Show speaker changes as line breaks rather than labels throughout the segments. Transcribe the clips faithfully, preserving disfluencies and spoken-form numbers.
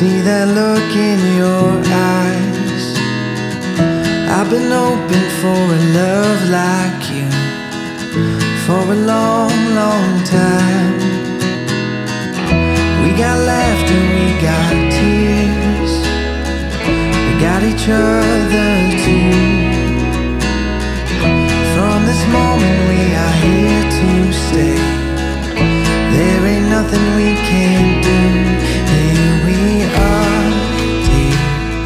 see that look in your eyes. I've been hoping for a love like you for a long, long time. We got laughter, we got tears, we got each other too. From this moment we are here to stay. There ain't nothing we can't do. Here we are, deep,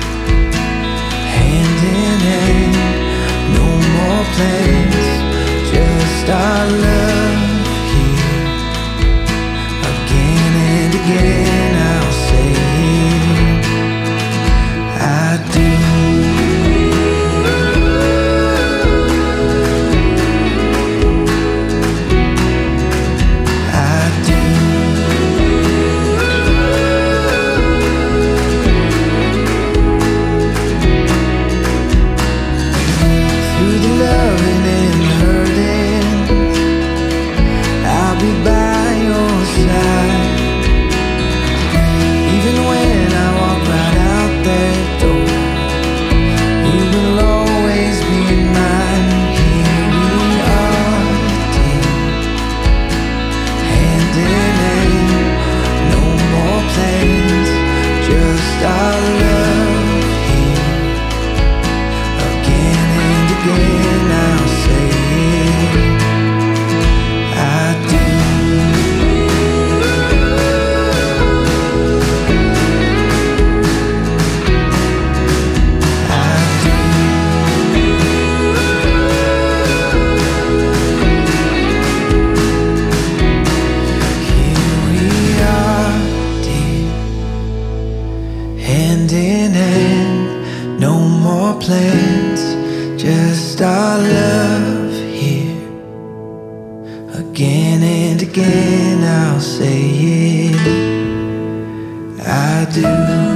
hand in hand. No more plans, just our love here. Again and again I'll say it, I do. Hand in hand, no more plans, just our love here. Again and again I'll say it, I do.